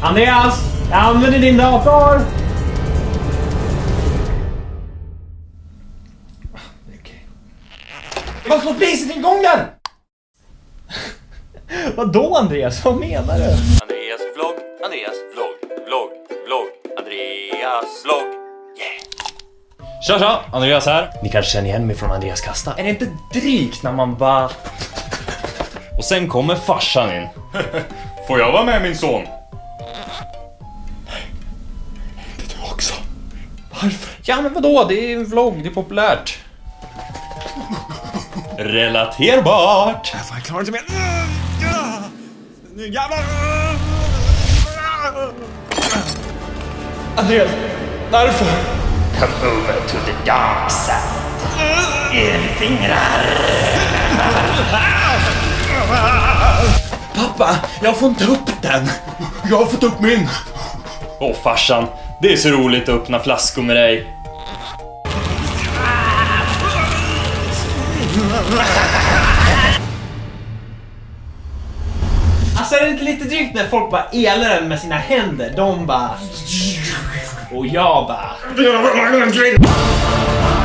Andreas, jag använder din dator. Okej. Vad slår priset i gången? Vadå Andreas? Vad menar du? Andreas vlogg, Andreas vlogg, Andreas vlogg, yeah! Tja, Andreas här. Ni kanske känner igen mig från Andreas kasta. Är det inte drygt när man bara... Och sen kommer farsan in. Får jag vara med min son? Nej, inte du också. Varför? Ja men vadå, det är en vlogg, det är populärt. Relaterbart. Jag klarar inte mer. Andreas, varför? Come over to the dark side. Elfingrar. Pappa, jag får inte upp den. Jag har fått upp min. Åh farsan, det är så roligt att öppna flaskor med dig. Alltså är det inte lite drygt när folk bara elar den med sina händer? De bara... Och jag bara...